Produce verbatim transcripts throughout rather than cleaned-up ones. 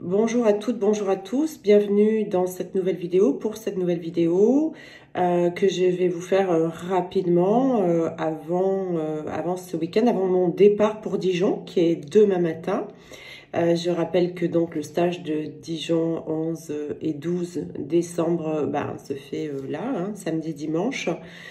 Bonjour à toutes, bonjour à tous, bienvenue dans cette nouvelle vidéo, pour cette nouvelle vidéo euh, que je vais vous faire euh, rapidement euh, avant, euh, avant ce week-end, avant mon départ pour Dijon qui est demain matin. Euh, je rappelle que donc le stage de Dijon onze et douze décembre ben, se fait euh, là, hein, samedi, dimanche.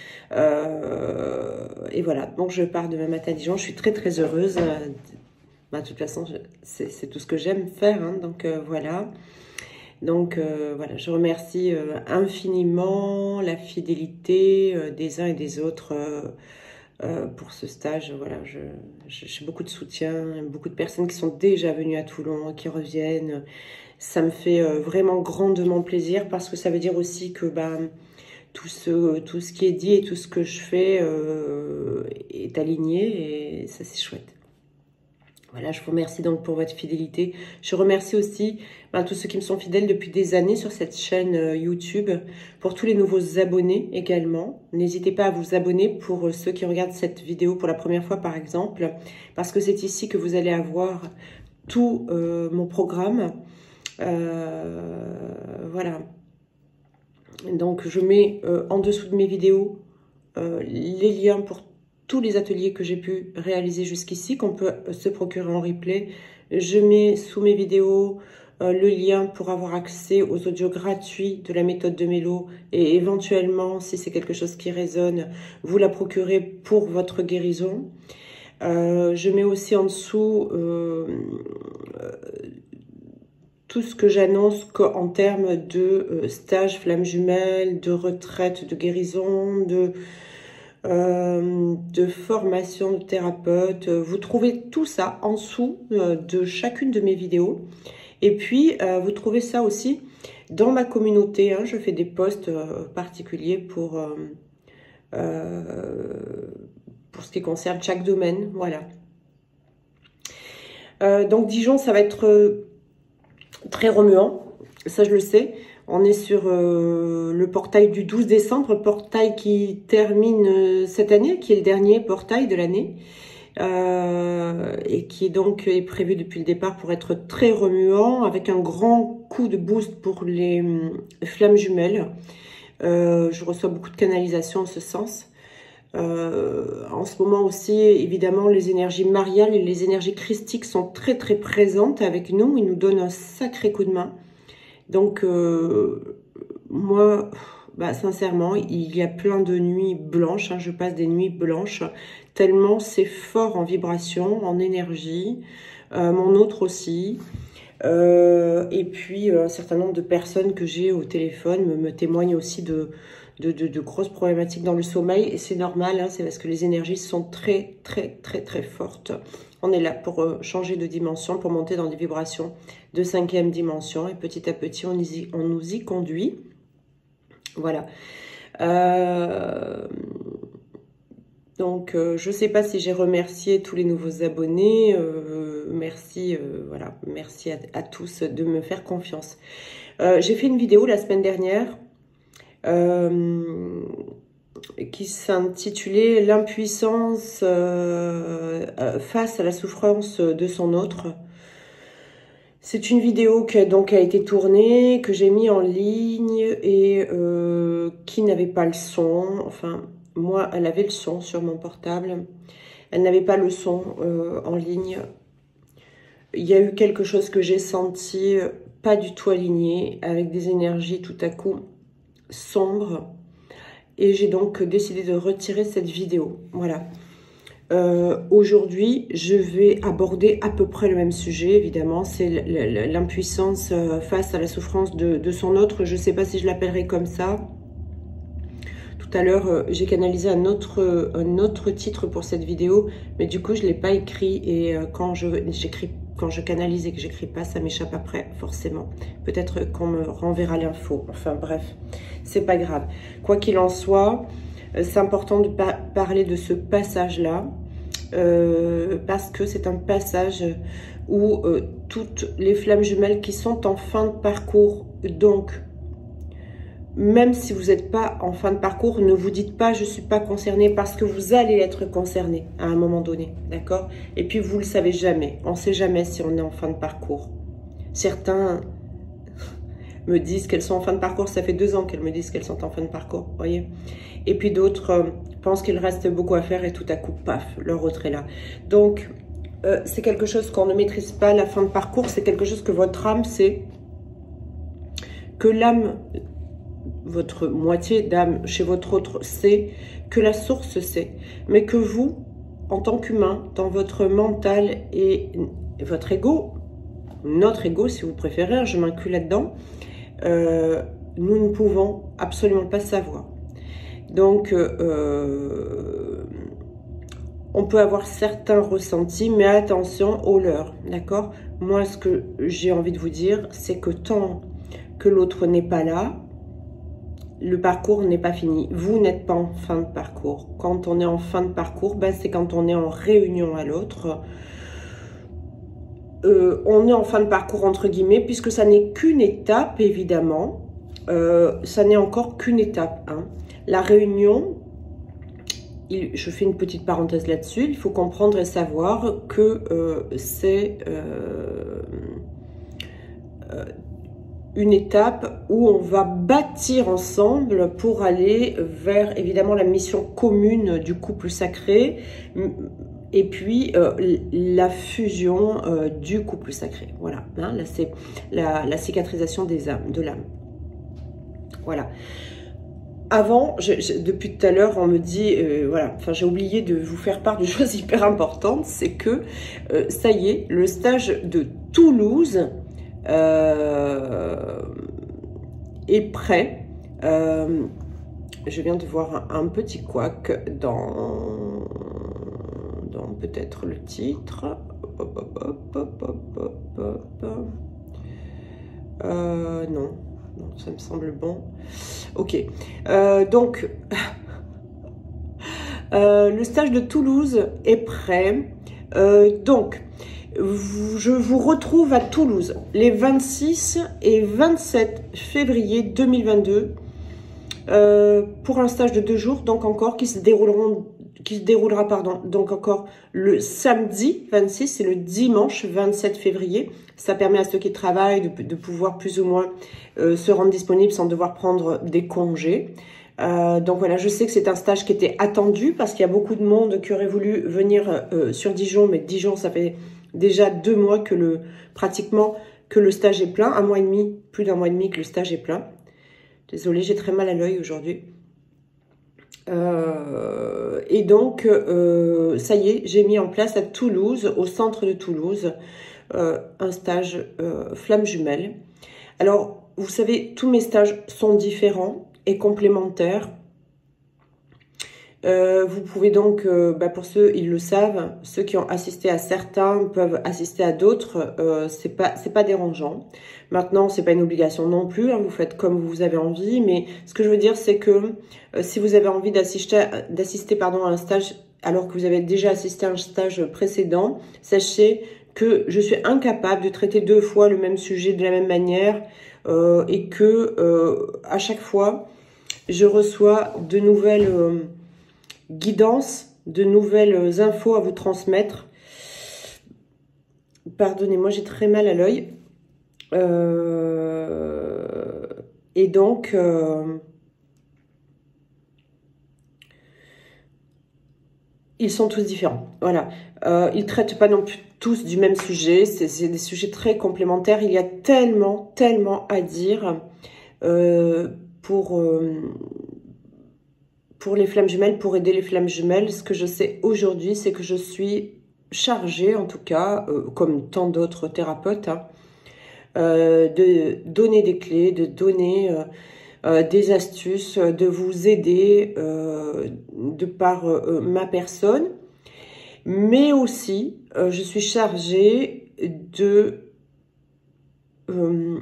Euh, et voilà, donc je pars demain matin à Dijon, je suis très très heureuse. Euh, bah, de toute façon, c'est tout ce que j'aime faire, hein, donc euh, voilà. Donc euh, voilà, je remercie euh, infiniment la fidélité euh, des uns et des autres euh, euh, pour ce stage. Voilà, j'ai beaucoup de soutien, beaucoup de personnes qui sont déjà venues à Toulon, qui reviennent. Ça me fait euh, vraiment grandement plaisir parce que ça veut dire aussi que bah, tout, ce, tout ce qui est dit et tout ce que je fais euh, est aligné et ça c'est chouette. Voilà, je vous remercie donc pour votre fidélité. Je remercie aussi ben, tous ceux qui me sont fidèles depuis des années sur cette chaîne euh, YouTube. Pour tous les nouveaux abonnés également. N'hésitez pas à vous abonner pour euh, ceux qui regardent cette vidéo pour la première fois par exemple. Parce que c'est ici que vous allez avoir tout euh, mon programme. Euh, voilà. Donc je mets euh, en dessous de mes vidéos euh, les liens pour tous les ateliers que j'ai pu réaliser jusqu'ici, qu'on peut se procurer en replay. Je mets sous mes vidéos euh, le lien pour avoir accès aux audios gratuits de la méthode de Mélo et éventuellement, si c'est quelque chose qui résonne, vous la procurez pour votre guérison. Euh, je mets aussi en dessous euh, euh, tout ce que j'annonce en termes de euh, stage flamme jumelle, de retraite, de guérison, de... Euh, de formation de thérapeute. Vous trouvez tout ça en dessous euh, de chacune de mes vidéos. Et puis, euh, vous trouvez ça aussi dans ma communauté. Hein. Je fais des posts euh, particuliers pour, euh, euh, pour ce qui concerne chaque domaine. Voilà. Euh, donc, Dijon, ça va être euh, très remuant. Ça, je le sais. On est sur euh, le portail du douze décembre, portail qui termine euh, cette année, qui est le dernier portail de l'année, euh, et qui donc est prévu depuis le départ pour être très remuant, avec un grand coup de boost pour les euh, flammes jumelles. Euh, je reçois beaucoup de canalisations en ce sens. Euh, en ce moment aussi, évidemment, les énergies mariales et les énergies christiques sont très très présentes avec nous. Ils nous donnent un sacré coup de main. Donc, euh, moi, bah, sincèrement, il y a plein de nuits blanches. Hein, je passe des nuits blanches, tellement c'est fort en vibration, en énergie. Euh, mon autre aussi. Euh, et puis, un certain nombre de personnes que j'ai au téléphone me, me témoignent aussi de, de, de, de grosses problématiques dans le sommeil. Et c'est normal, hein, c'est parce que les énergies sont très, très, très, très fortes. On est là pour changer de dimension, pour monter dans des vibrations de cinquième dimension. Et petit à petit, on, y, on nous y conduit. Voilà. Euh, donc, euh, je ne sais pas si j'ai remercié tous les nouveaux abonnés. Euh, merci, euh, voilà, merci à, à tous de me faire confiance. Euh, j'ai fait une vidéo la semaine dernière euh, qui s'intitulait « L'impuissance euh, face à la souffrance de son autre ». C'est une vidéo qui a, donc, a été tournée, que j'ai mis en ligne et euh, qui n'avait pas le son. Enfin, moi, elle avait le son sur mon portable. Elle n'avait pas le son euh, en ligne. Il y a eu quelque chose que j'ai senti pas du tout aligné, avec des énergies tout à coup sombres. Et j'ai donc décidé de retirer cette vidéo. Voilà. Euh, Aujourd'hui, je vais aborder à peu près le même sujet, évidemment. C'est l'impuissance face à la souffrance de, de son autre. Je ne sais pas si je l'appellerai comme ça. Tout à l'heure, euh, j'ai canalisé un autre, un autre titre pour cette vidéo, mais du coup, je ne l'ai pas écrit. Et euh, quand je j'écris, quand je canalise et que j'écris pas, ça m'échappe après, forcément. Peut-être qu'on me renverra l'info. Enfin bref, c'est pas grave. Quoi qu'il en soit, euh, c'est important de pa parler de ce passage-là. Euh, parce que c'est un passage où euh, toutes les flammes jumelles qui sont en fin de parcours, donc même si vous n'êtes pas en fin de parcours, ne vous dites pas je ne suis pas concernée, parce que vous allez être concerné à un moment donné, d'accord? Et puis vous ne le savez jamais, on ne sait jamais si on est en fin de parcours. Certains me disent qu'elles sont en fin de parcours. Ça fait deux ans qu'elles me disent qu'elles sont en fin de parcours, vous voyez. Et puis d'autres euh, pensent qu'il reste beaucoup à faire et tout à coup, paf, leur retrait là. Donc, euh, c'est quelque chose qu'on ne maîtrise pas, la fin de parcours. C'est quelque chose que votre âme sait, que l'âme, votre moitié d'âme chez votre autre sait, que la source sait, mais que vous, en tant qu'humain, dans votre mental et votre ego, notre ego si vous préférez, je m'inclus là-dedans, euh, nous ne pouvons absolument pas savoir. Donc, euh, on peut avoir certains ressentis, mais attention aux leurs, d'accord? Moi, ce que j'ai envie de vous dire, c'est que tant que l'autre n'est pas là, le parcours n'est pas fini. Vous n'êtes pas en fin de parcours. Quand on est en fin de parcours, ben, c'est quand on est en réunion à l'autre. Euh, on est en fin de parcours entre guillemets, puisque ça n'est qu'une étape, évidemment. Euh, ça n'est encore qu'une étape. Hein. La réunion, il, je fais une petite parenthèse là-dessus, il faut comprendre et savoir que euh, c'est euh, euh, une étape où on va bâtir ensemble pour aller vers, évidemment, la mission commune du couple sacré, et puis euh, la fusion euh, du couple sacré. Voilà, hein, là c'est la, la cicatrisation des âmes, de l'âme. Voilà. Avant, je, je, depuis tout à l'heure, on me dit, euh, voilà, enfin j'ai oublié de vous faire part d'une chose hyper importante, c'est que euh, ça y est, le stage de Toulouse euh, est prêt. Euh, je viens de voir un, un petit couac dans, dans peut-être le titre. Hop, hop, hop, hop, hop, hop. Euh, non. Non, ça me semble bon. Ok. Euh, donc, euh, le stage de Toulouse est prêt. Euh, donc, vous, je vous retrouve à Toulouse les vingt-six et vingt-sept février deux mille vingt-deux euh, pour un stage de deux jours, donc encore, qui se dérouleront qui se déroulera pardon, donc encore le samedi vingt-six et le dimanche vingt-sept février. Ça permet à ceux qui travaillent de, de pouvoir plus ou moins euh, se rendre disponibles sans devoir prendre des congés. Euh, donc voilà, je sais que c'est un stage qui était attendu parce qu'il y a beaucoup de monde qui aurait voulu venir euh, sur Dijon, mais Dijon, ça fait déjà deux mois que le pratiquement que le stage est plein, un mois et demi, plus d'un mois et demi que le stage est plein. Désolée, j'ai très mal à l'œil aujourd'hui. Euh, et donc, euh, ça y est, j'ai mis en place à Toulouse, au centre de Toulouse, euh, un stage euh, flamme jumelle. Alors, vous savez, tous mes stages sont différents et complémentaires. Euh, vous pouvez donc, euh, bah pour ceux, ils le savent, ceux qui ont assisté à certains peuvent assister à d'autres, euh, c'est pas c'est pas dérangeant. Maintenant, c'est pas une obligation non plus, hein, vous faites comme vous avez envie, mais ce que je veux dire, c'est que euh, si vous avez envie d'assister d'assister pardon à un stage alors que vous avez déjà assisté à un stage précédent, sachez que je suis incapable de traiter deux fois le même sujet de la même manière euh, et que euh, à chaque fois, je reçois de nouvelles euh, guidance, de nouvelles infos à vous transmettre. Pardonnez-moi, j'ai très mal à l'œil. Euh, et donc, euh, ils sont tous différents. Voilà. Euh, ils ne traitent pas non plus tous du même sujet. C'est des sujets très complémentaires. Il y a tellement, tellement à dire euh, pour... Euh, Pour les flammes jumelles, pour aider les flammes jumelles. Ce que je sais aujourd'hui, c'est que je suis chargée, en tout cas, euh, comme tant d'autres thérapeutes, hein, euh, de donner des clés, de donner euh, euh, des astuces, de vous aider euh, de par euh, ma personne. Mais aussi, euh, je suis chargée de... Euh,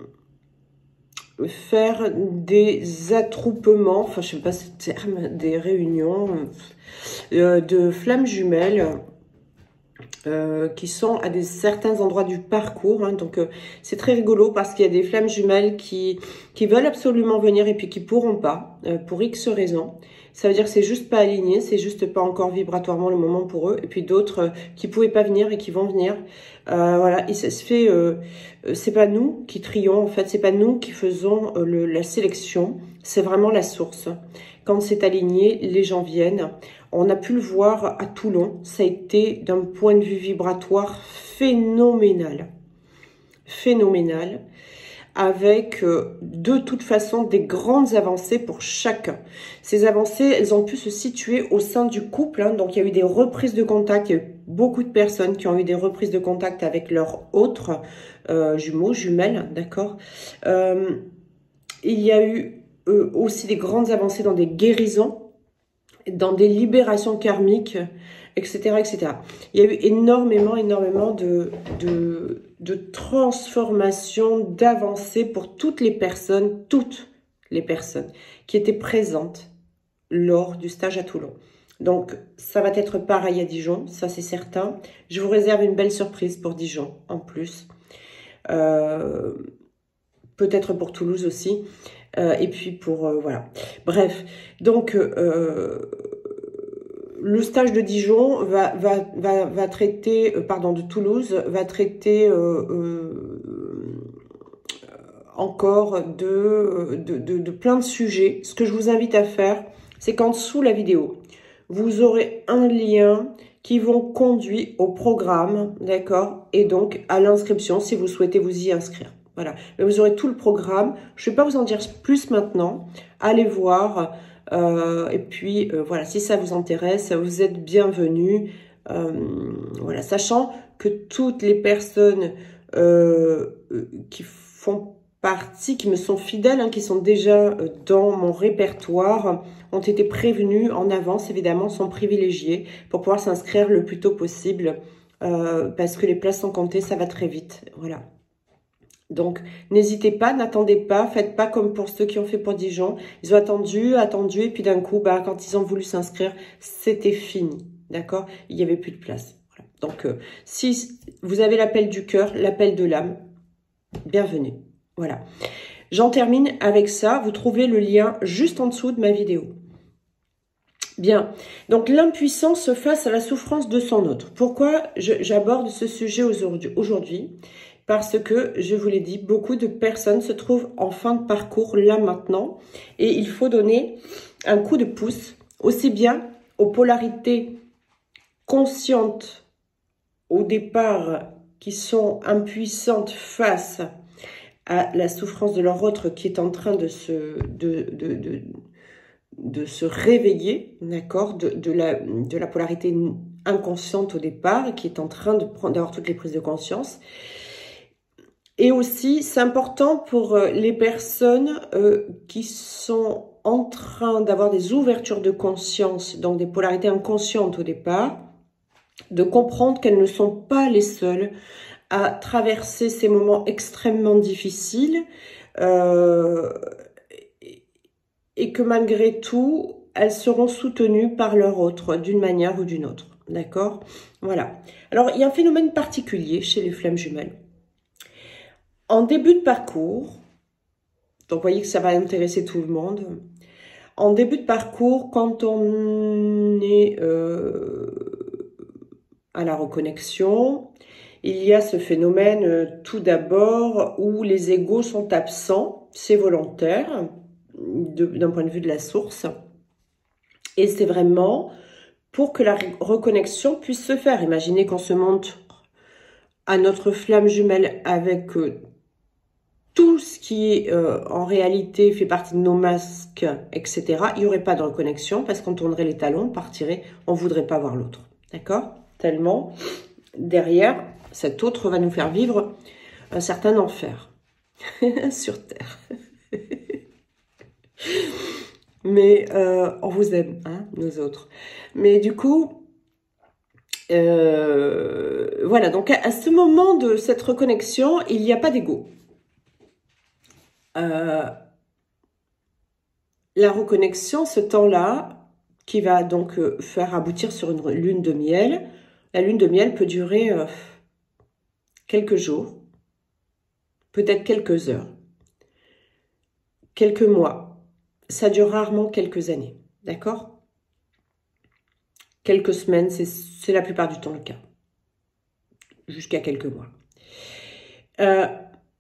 faire des attroupements, enfin je sais pas ce terme, des réunions euh, de flammes jumelles euh, qui sont à des certains endroits du parcours. Hein. Donc, euh, c'est très rigolo parce qu'il y a des flammes jumelles qui, qui veulent absolument venir et puis qui pourront pas, euh, pour X raisons. Ça veut dire que c'est juste pas aligné, c'est juste pas encore vibratoirement le moment pour eux. Et puis d'autres euh, qui pouvaient pas venir et qui vont venir. Euh, voilà, et ça se fait. Euh, c'est pas nous qui trions, en fait, c'est pas nous qui faisons euh, le, la sélection. C'est vraiment la source. Quand c'est aligné, les gens viennent. On a pu le voir à Toulon. Ça a été d'un point de vue vibratoire phénoménal, phénoménal. Avec euh, de toute façon des grandes avancées pour chacun. Ces avancées, elles ont pu se situer au sein du couple. Hein, donc, il y a eu des reprises de contact. Il y a eu beaucoup de personnes qui ont eu des reprises de contact avec leurs autres euh, jumeaux, jumelles, d'accord. Euh, il y a eu euh, aussi des grandes avancées dans des guérisons, dans des libérations karmiques, et cetera, et cetera. Il y a eu énormément, énormément de, de, de transformations, d'avancées pour toutes les personnes, toutes les personnes qui étaient présentes lors du stage à Toulon. Donc, ça va être pareil à Dijon, ça c'est certain. Je vous réserve une belle surprise pour Dijon, en plus. Euh, peut-être pour Toulouse aussi. Euh, et puis pour... Euh, voilà. Bref, donc... Euh, le stage de Dijon va, va, va, va traiter, euh, pardon, de Toulouse, va traiter euh, euh, encore de, de, de, de plein de sujets. Ce que je vous invite à faire, c'est qu'en dessous la vidéo, vous aurez un lien qui vont conduire au programme, d'accord, et donc à l'inscription si vous souhaitez vous y inscrire. Voilà, mais vous aurez tout le programme. Je ne vais pas vous en dire plus maintenant. Allez voir. Euh, et puis, euh, voilà, si ça vous intéresse, vous êtes bienvenus. Euh, voilà, sachant que toutes les personnes euh, qui font partie, qui me sont fidèles, hein, qui sont déjà dans mon répertoire, ont été prévenues en avance, évidemment, sont privilégiées pour pouvoir s'inscrire le plus tôt possible, euh, parce que les places sont comptées, ça va très vite. Voilà. Donc, n'hésitez pas, n'attendez pas, faites pas comme pour ceux qui ont fait pour Dijon. Ils ont attendu, attendu, et puis d'un coup, bah, quand ils ont voulu s'inscrire, c'était fini, d'accord? Il n'y avait plus de place. Voilà. Donc, euh, si vous avez l'appel du cœur, l'appel de l'âme, bienvenue. Voilà. J'en termine avec ça. Vous trouvez le lien juste en dessous de ma vidéo. Bien, donc l'impuissance face à la souffrance de son autre. Pourquoi j'aborde ce sujet aujourd'hui? Parce que, je vous l'ai dit, beaucoup de personnes se trouvent en fin de parcours là maintenant. Et il faut donner un coup de pouce, aussi bien aux polarités conscientes au départ qui sont impuissantes face à la souffrance de leur autre qui est en train de se, de, de, de, de se réveiller, d'accord, de, de, la, de la polarité inconsciente au départ qui est en train de prendre, d'avoir toutes les prises de conscience. Et aussi, c'est important pour les personnes euh, qui sont en train d'avoir des ouvertures de conscience, donc des polarités inconscientes au départ, de comprendre qu'elles ne sont pas les seules à traverser ces moments extrêmement difficiles euh, et que malgré tout, elles seront soutenues par leur autre d'une manière ou d'une autre. D'accord? Voilà. Alors, il y a un phénomène particulier chez les flammes jumelles. En début de parcours, donc vous voyez que ça va intéresser tout le monde. En début de parcours, quand on est euh, à la reconnexion, il y a ce phénomène euh, tout d'abord où les égos sont absents, c'est volontaire d'un point de vue de la source. Et c'est vraiment pour que la reconnexion puisse se faire. Imaginez qu'on se montre à notre flamme jumelle avec euh, tout ce qui euh, en réalité fait partie de nos masques, et cetera. Il n'y aurait pas de reconnexion parce qu'on tournerait les talons, on partirait, on ne voudrait pas voir l'autre. D'accord? Tellement, derrière, cet autre va nous faire vivre un certain enfer sur Terre. Mais euh, on vous aime, hein, nous autres. Mais du coup, euh, voilà, donc à, à ce moment de cette reconnexion, il n'y a pas d'ego. Euh, la reconnexion, ce temps-là, qui va donc faire aboutir sur une lune de miel, La lune de miel peut durer euh, quelques jours, peut-être quelques heures, quelques mois. Ça dure rarement quelques années, d'accord? Quelques semaines, c'est la plupart du temps le cas. Jusqu'à quelques mois. Euh,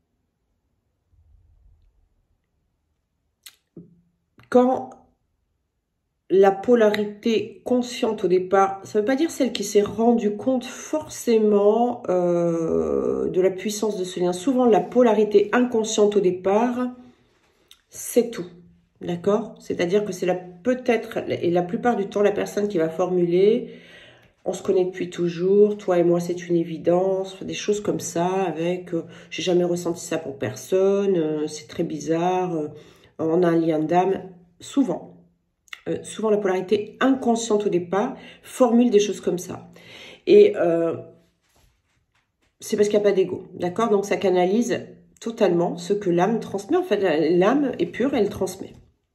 quand la polarité consciente au départ, ça ne veut pas dire celle qui s'est rendue compte forcément euh, de la puissance de ce lien. Souvent, la polarité inconsciente au départ, c'est tout. D'accord? C'est-à-dire que c'est peut-être, et la plupart du temps, la personne qui va formuler, on se connaît depuis toujours, toi et moi c'est une évidence, des choses comme ça, avec, euh, j'ai jamais ressenti ça pour personne, euh, c'est très bizarre, euh, on a un lien d'âme, souvent. Euh, souvent la polarité inconsciente au départ formule des choses comme ça. Et euh, c'est parce qu'il n'y a pas d'ego, d'accord? Donc ça canalise totalement ce que l'âme transmet. En fait, l'âme est pure, elle transmet.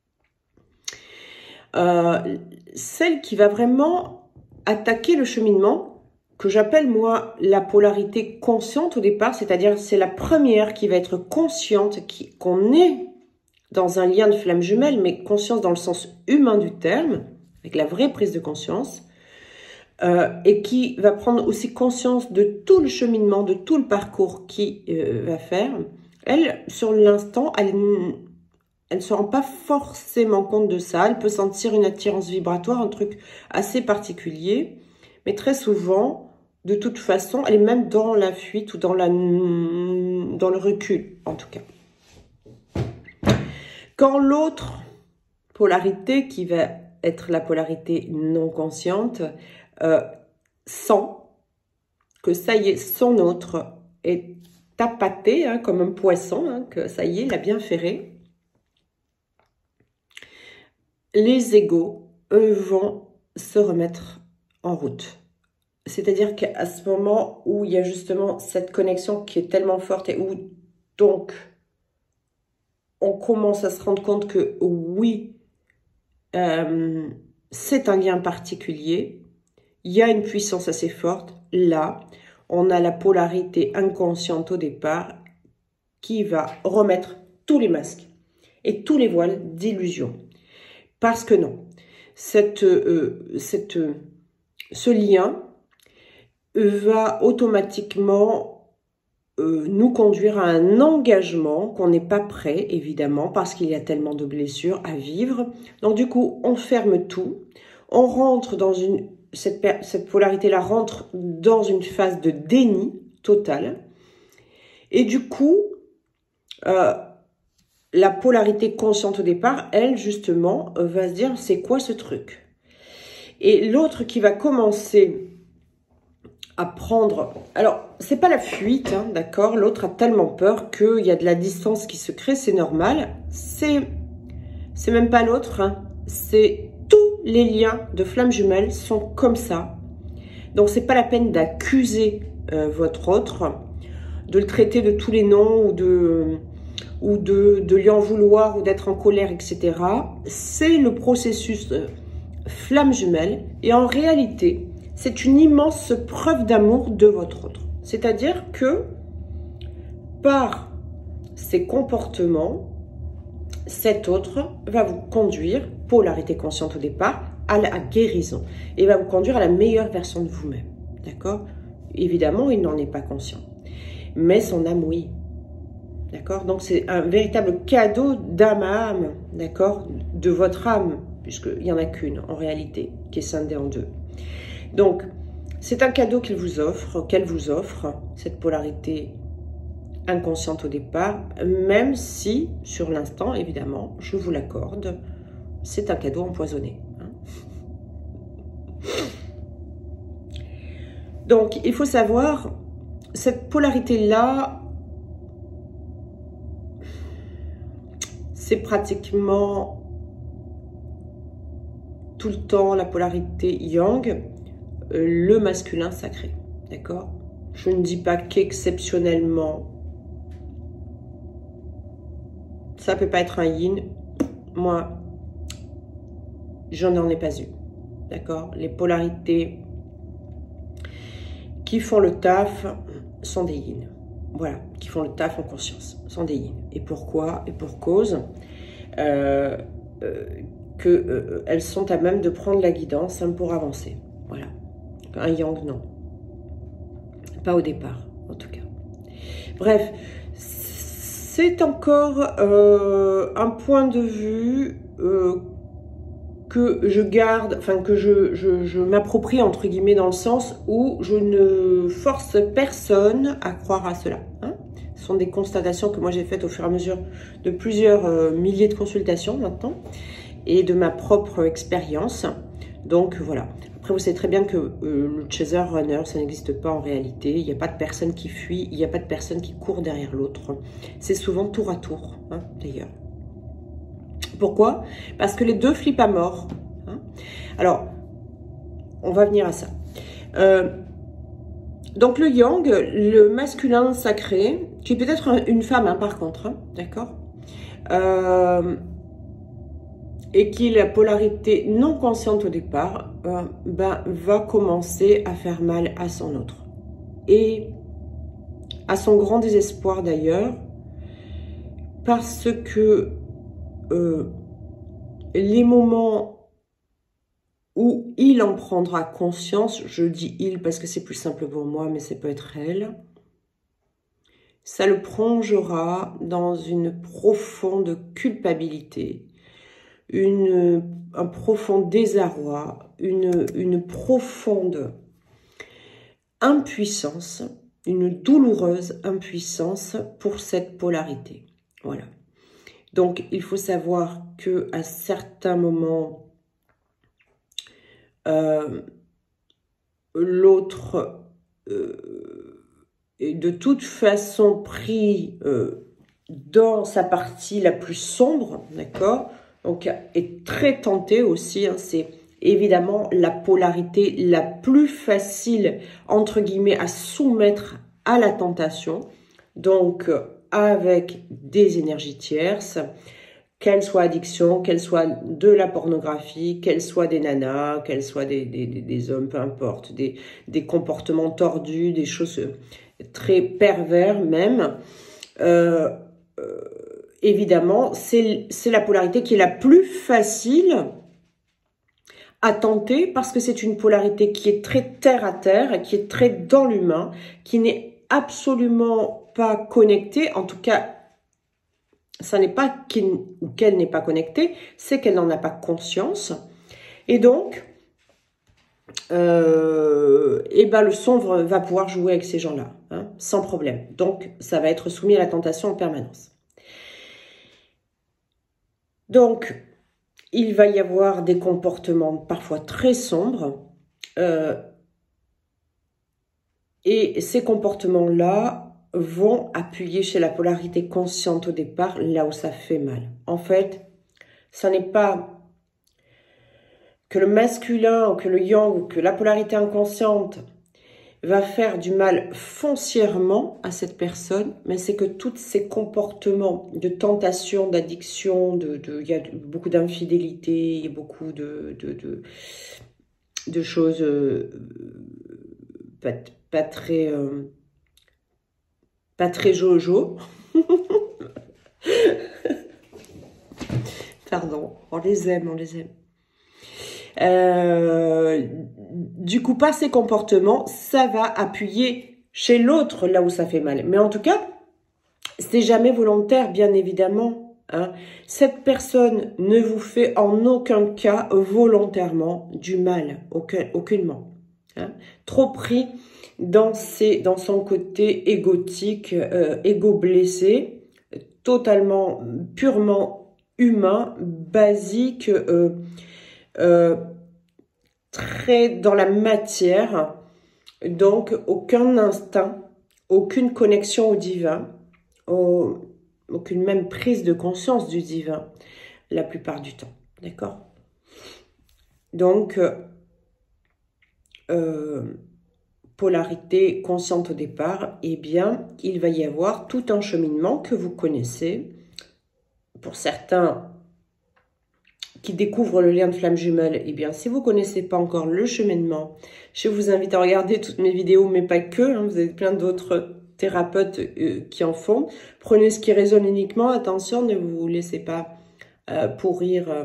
Euh, celle qui va vraiment attaquer le cheminement, que j'appelle moi la polarité consciente au départ, c'est-à-dire c'est la première qui va être consciente qu'on est dans un lien de flamme jumelle, mais conscience dans le sens humain du terme, avec la vraie prise de conscience, euh, et qui va prendre aussi conscience de tout le cheminement, de tout le parcours qu'il euh, va faire. Elle, sur l'instant, elle, elle ne se rend pas forcément compte de ça. Elle peut sentir une attirance vibratoire, un truc assez particulier, mais très souvent, de toute façon, elle est même dans la fuite ou dans, la, dans le recul, en tout cas. Quand l'autre polarité, qui va être la polarité non consciente, euh, sent que ça y est, son autre est tapaté, hein, comme un poisson, hein, que ça y est, il a bien ferré, les égos, eux, vont se remettre en route. C'est-à-dire qu'à ce moment où il y a justement cette connexion qui est tellement forte et où donc on commence à se rendre compte que oui, euh, c'est un lien particulier, il y a une puissance assez forte, là, on a la polarité inconsciente au départ qui va remettre tous les masques et tous les voiles d'illusion. Parce que non, cette, euh, cette, euh, ce lien va automatiquement Euh, nous conduire à un engagement qu'on n'est pas prêt, évidemment, parce qu'il y a tellement de blessures à vivre. Donc du coup, on ferme tout, on rentre dans une... Cette, cette polarité-là rentre dans une phase de déni total. Et du coup, euh, la polarité consciente au départ, elle, justement, euh, va se dire, c'est quoi ce truc? Et l'autre qui va commencer à prendre... Alors, c'est pas la fuite, hein, d'accord? L'autre a tellement peur qu'il y a de la distance qui se crée, c'est normal. C'est c'est même pas l'autre, hein, c'est tous les liens de flammes jumelles sont comme ça. Donc, c'est pas la peine d'accuser euh, votre autre, de le traiter de tous les noms ou de, ou de, de lui en vouloir ou d'être en colère, et cetera. C'est le processus euh, flamme jumelle et en réalité... c'est une immense preuve d'amour de votre autre. C'est-à-dire que par ses comportements, cet autre va vous conduire, polarité consciente au départ, à la guérison. Et va vous conduire à la meilleure version de vous-même. D'accord? Évidemment, il n'en est pas conscient. Mais son âme, oui. D'accord? Donc, c'est un véritable cadeau d'âme à âme. D'accord? De votre âme, puisqu'il n'y en a qu'une en réalité, qui est scindée en deux. Donc, c'est un cadeau qu'il vous offre, qu'elle vous offre, cette polarité inconsciente au départ, même si, sur l'instant, évidemment, je vous l'accorde, c'est un cadeau empoisonné. Hein. Donc, il faut savoir, cette polarité-là, c'est pratiquement tout le temps la polarité yang, le masculin sacré, d'accord? Je ne dis pas qu'exceptionnellement, ça peut pas être un yin. Moi, je n'en ai pas eu, d'accord? Les polarités qui font le taf sont des yin. Voilà, qui font le taf en conscience, sont des yin. Et pourquoi? Et pour cause euh, euh, qu'elles euh, sont à même de prendre la guidance hein, pour avancer. Voilà. Un yang, non. Pas au départ, en tout cas. Bref, c'est encore euh, un point de vue euh, que je garde, enfin que je, je, je m'approprie entre guillemets dans le sens où je ne force personne à croire à cela. Hein. Ce sont des constatations que moi j'ai faites au fur et à mesure de plusieurs euh, milliers de consultations maintenant et de ma propre expérience. Donc voilà. Après, vous savez très bien que euh, le chaser runner, ça n'existe pas en réalité. Il n'y a pas de personne qui fuit, il n'y a pas de personne qui court derrière l'autre. C'est souvent tour à tour, hein, d'ailleurs. Pourquoi? Parce que les deux flippent à mort. Hein. Alors, on va venir à ça. Euh, donc le yang, le masculin sacré, qui est peut-être une femme, hein, par contre, hein, d'accord euh, et qui est la polarité non consciente au départ, euh, ben, va commencer à faire mal à son autre. Et à son grand désespoir d'ailleurs, parce que euh, les moments où il en prendra conscience, je dis il parce que c'est plus simple pour moi, mais ça peut être elle, ça le plongera dans une profonde culpabilité, Une, un profond désarroi, une, une profonde impuissance, une douloureuse impuissance pour cette polarité. Voilà. Donc, il faut savoir que à certains moments, euh, l'autre euh, est de toute façon pris euh, dans sa partie la plus sombre, d'accord ? Donc, est très tenté aussi, hein, c'est évidemment la polarité la plus facile, entre guillemets, à soumettre à la tentation. Donc, avec des énergies tierces, qu'elles soient addiction, qu'elles soient de la pornographie, qu'elles soient des nanas, qu'elles soient des, des, des hommes, peu importe, des, des comportements tordus, des choses très pervers même. Euh, euh, Évidemment, c'est la polarité qui est la plus facile à tenter parce que c'est une polarité qui est très terre à terre, qui est très dans l'humain, qui n'est absolument pas connectée. En tout cas, ça n'est pas qu'il ou qu'elle n'est pas connectée, c'est qu'elle n'en a pas conscience. Et donc, euh, et ben le sombre va pouvoir jouer avec ces gens-là, hein, sans problème. Donc, ça va être soumis à la tentation en permanence. Donc, il va y avoir des comportements parfois très sombres. Euh, et ces comportements-là vont appuyer chez la polarité consciente au départ, là où ça fait mal. En fait, ça n'est pas que le masculin, ou que le yang, ou que la polarité inconsciente va faire du mal foncièrement à cette personne, mais c'est que tous ces comportements de tentation, d'addiction, de, de, il y a beaucoup d'infidélité, il y a beaucoup de, de, de, de choses euh, pas, pas très euh, pas très jojo. Pardon, on les aime, on les aime. Euh, du coup, par ces comportements, ça va appuyer chez l'autre là où ça fait mal. Mais en tout cas, c'est jamais volontaire, bien évidemment. Hein. Cette personne ne vous fait en aucun cas volontairement du mal, aucun, aucunement. Hein. Trop pris dans, ses, dans son côté égotique, euh, égo blessé, totalement, purement humain, basique, euh, Euh, très dans la matière, donc aucun instinct, aucune connexion au divin, au, aucune même prise de conscience du divin, la plupart du temps, d'accord? Donc, euh, polarité consciente au départ, eh bien, il va y avoir tout un cheminement que vous connaissez, pour certains qui découvrent le lien de flamme jumelle, eh bien, si vous ne connaissez pas encore le cheminement, je vous invite à regarder toutes mes vidéos, mais pas que, hein, vous avez plein d'autres thérapeutes euh, qui en font. Prenez ce qui résonne uniquement, attention, ne vous laissez pas euh, pourrir euh,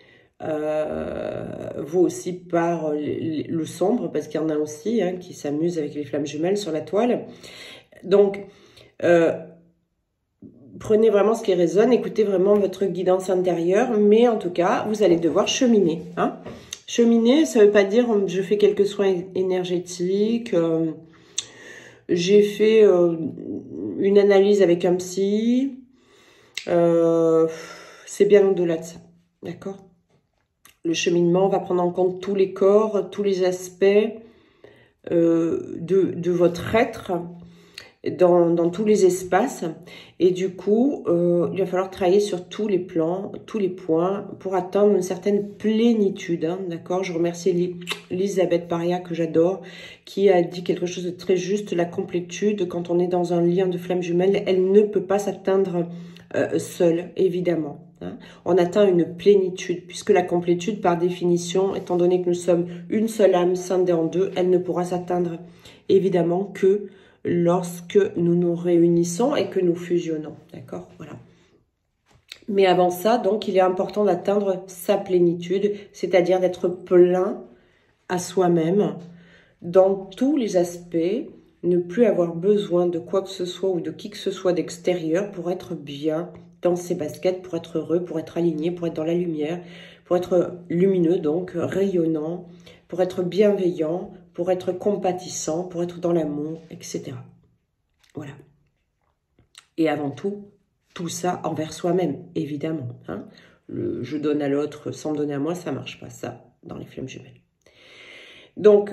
euh, vous aussi par le, le sombre, parce qu'il y en a aussi hein, qui s'amusent avec les flammes jumelles sur la toile. Donc, euh, prenez vraiment ce qui résonne, écoutez vraiment votre guidance intérieure, mais en tout cas, vous allez devoir cheminer. Hein. Cheminer, ça ne veut pas dire je fais quelques soins énergétiques, euh, j'ai fait euh, une analyse avec un psy, euh, c'est bien au-delà de ça, d'accord? Le cheminement va prendre en compte tous les corps, tous les aspects euh, de, de votre être, Dans, dans tous les espaces, et du coup euh, il va falloir travailler sur tous les plans, tous les points pour atteindre une certaine plénitude, hein, d'accord. Je remercie Elisabeth Paria, que j'adore, qui a dit quelque chose de très juste. La complétude, quand on est dans un lien de flamme jumelle, elle ne peut pas s'atteindre euh, seule, évidemment, hein. On atteint une plénitude, puisque la complétude, par définition, étant donné que nous sommes une seule âme scindée en deux, elle ne pourra s'atteindre évidemment que lorsque nous nous réunissons et que nous fusionnons, d'accord, voilà. Mais avant ça, donc, il est important d'atteindre sa plénitude, c'est-à-dire d'être plein à soi-même dans tous les aspects, ne plus avoir besoin de quoi que ce soit ou de qui que ce soit d'extérieur pour être bien dans ses baskets, pour être heureux, pour être aligné, pour être dans la lumière, pour être lumineux, donc rayonnant, pour être bienveillant, pour être compatissant, pour être dans l'amour, et cetera. Voilà. Et avant tout, tout ça envers soi-même, évidemment. Hein. Le, je donne à l'autre sans me donner à moi, ça ne marche pas, ça, dans les flammes jumelles. Donc,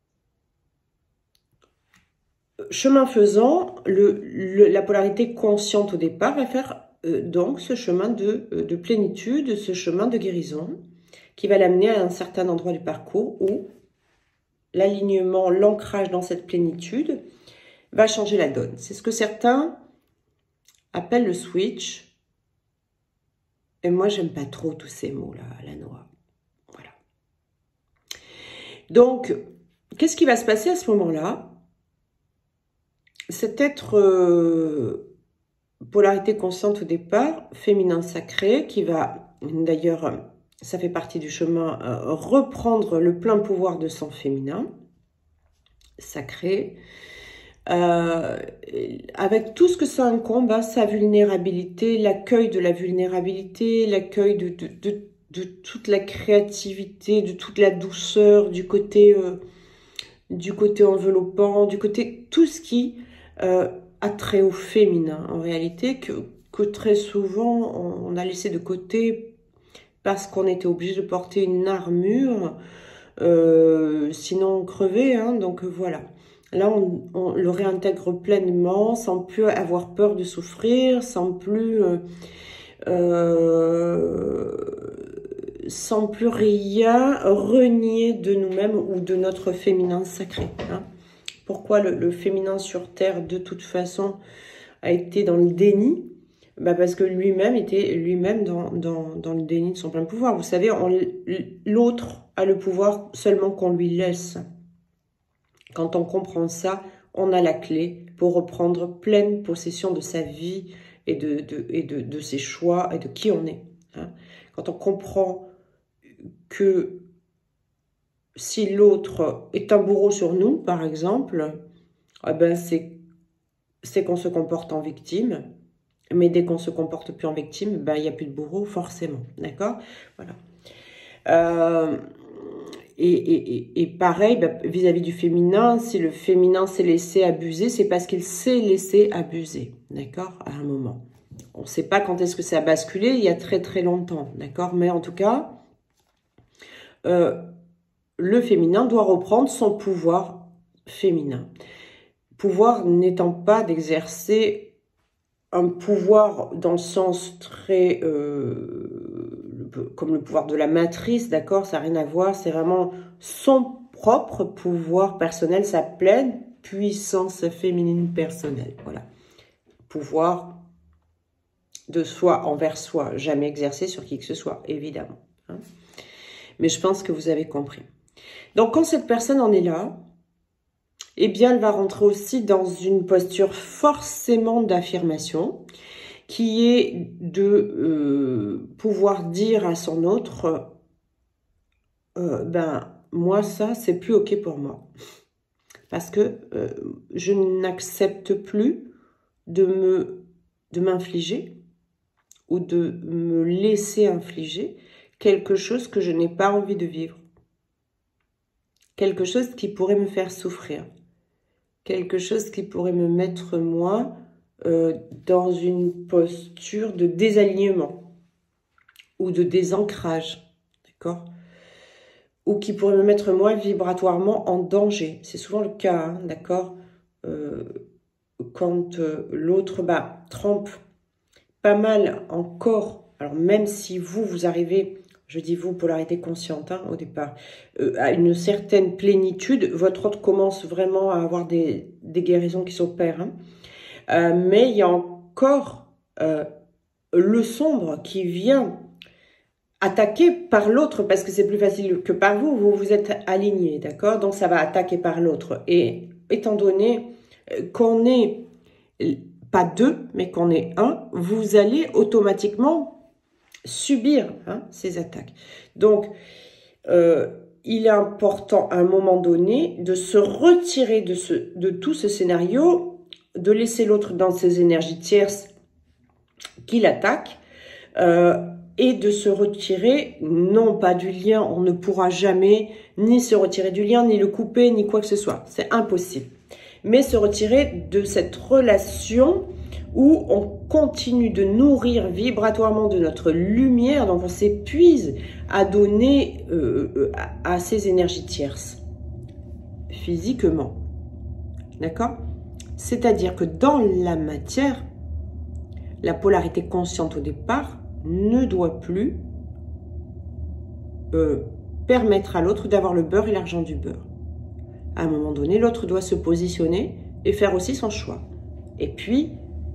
chemin faisant, le, le, la polarité consciente au départ va faire euh, donc ce chemin de, de plénitude, ce chemin de guérison, qui va l'amener à un certain endroit du parcours où l'alignement, l'ancrage dans cette plénitude va changer la donne. C'est ce que certains appellent le switch. Et moi, j'aime pas trop tous ces mots-là, la noix. Voilà. Donc, qu'est-ce qui va se passer à ce moment-là? Cet être euh, polarité consciente au départ, féminin sacré, qui va, d'ailleurs, ça fait partie du chemin, euh, reprendre le plein pouvoir de son féminin sacré, euh, avec tout ce que ça incombe, hein, sa vulnérabilité, l'accueil de la vulnérabilité, l'accueil de, de, de, de toute la créativité, de toute la douceur, du côté, euh, du côté enveloppant, du côté tout ce qui euh, a trait au féminin, en réalité, que, que très souvent on a laissé de côté parce qu'on était obligé de porter une armure, euh, sinon crever, hein, donc voilà. Là, on, on le réintègre pleinement, sans plus avoir peur de souffrir, sans plus, euh, euh, sans plus rien renier de nous-mêmes ou de notre féminin sacré. Hein. Pourquoi le, le féminin sur Terre, de toute façon, a été dans le déni? Bah parce que lui-même était lui-même dans, dans, dans le déni de son plein pouvoir. Vous savez, l'autre a le pouvoir seulement qu'on lui laisse. Quand on comprend ça, on a la clé pour reprendre pleine possession de sa vie et de, de, et de, de ses choix et de qui on est. Hein. Quand on comprend que si l'autre est un bourreau sur nous, par exemple, eh ben c'est qu'on se comporte en victime. Mais dès qu'on se comporte plus en victime, ben, il n'y a plus de bourreau, forcément. D'accord? Voilà. Euh, et, et, et, et pareil, vis-à-vis ben, du féminin, si le féminin s'est laissé abuser, c'est parce qu'il s'est laissé abuser. D'accord? À un moment. On ne sait pas quand est-ce que ça a basculé, il y a très très longtemps. D'accord? Mais en tout cas, euh, le féminin doit reprendre son pouvoir féminin. Pouvoir n'étant pas d'exercer un pouvoir dans le sens très, euh, comme le pouvoir de la matrice, d'accord, ça n'a rien à voir, c'est vraiment son propre pouvoir personnel, sa pleine puissance féminine personnelle, voilà. Pouvoir de soi envers soi, jamais exercé sur qui que ce soit, évidemment. Hein. Mais je pense que vous avez compris. Donc, quand cette personne en est là, eh bien, elle va rentrer aussi dans une posture forcément d'affirmation, qui est de euh, pouvoir dire à son autre, euh, ben, moi, ça, c'est plus OK pour moi. Parce que euh, je n'accepte plus de me, de m'infliger ou de me laisser infliger quelque chose que je n'ai pas envie de vivre. Quelque chose qui pourrait me faire souffrir. Quelque chose qui pourrait me mettre, moi, euh, dans une posture de désalignement ou de désancrage, d'accord? Ou qui pourrait me mettre, moi, vibratoirement en danger. C'est souvent le cas, hein, d'accord? euh, Quand euh, l'autre bah, trempe pas mal encore, alors même si vous, vous arrivez, je dis vous, polarité consciente hein, au départ, euh, à une certaine plénitude, votre autre commence vraiment à avoir des, des guérisons qui s'opèrent. Hein. Euh, mais il y a encore euh, le sombre qui vient attaquer par l'autre, parce que c'est plus facile que par vous, vous vous êtes aligné, d'accord? Donc ça va attaquer par l'autre. Et étant donné qu'on est pas deux, mais qu'on est un, vous allez automatiquement subir hein, ces attaques. Donc, euh, il est important à un moment donné de se retirer de, ce, de tout ce scénario, de laisser l'autre dans ses énergies tierces qui l'attaquent, euh, et de se retirer, non pas du lien, on ne pourra jamais ni se retirer du lien, ni le couper, ni quoi que ce soit, c'est impossible. Mais se retirer de cette relation où on continue de nourrir vibratoirement de notre lumière, donc on s'épuise à donner euh, à, à ces énergies tierces, physiquement. D'accord? C'est-à-dire que dans la matière, la polarité consciente au départ ne doit plus euh, permettre à l'autre d'avoir le beurre et l'argent du beurre. À un moment donné, l'autre doit se positionner et faire aussi son choix. Et puis,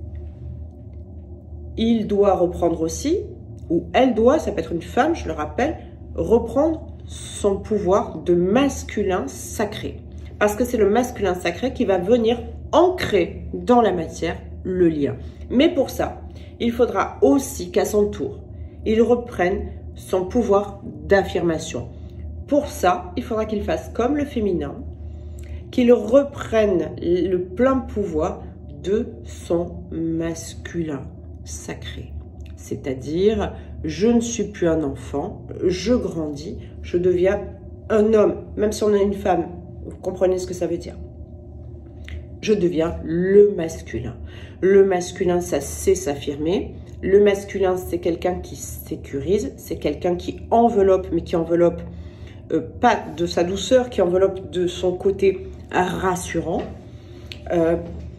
il doit reprendre aussi, ou elle doit, ça peut être une femme, je le rappelle, reprendre son pouvoir de masculin sacré. Parce que c'est le masculin sacré qui va venir ancrer dans la matière le lien. Mais pour ça, il faudra aussi qu'à son tour, il reprenne son pouvoir d'affirmation. Pour ça, il faudra qu'il fasse comme le féminin, qu'il reprenne le plein pouvoir de son masculin sacré. C'est-à-dire, je ne suis plus un enfant, je grandis, je deviens un homme, même si on est une femme, vous comprenez ce que ça veut dire. Je deviens le masculin. Le masculin, ça sait s'affirmer. Le masculin, c'est quelqu'un qui sécurise, c'est quelqu'un qui enveloppe, mais qui enveloppe euh, pas de sa douceur, qui enveloppe de son côté rassurant. Euh,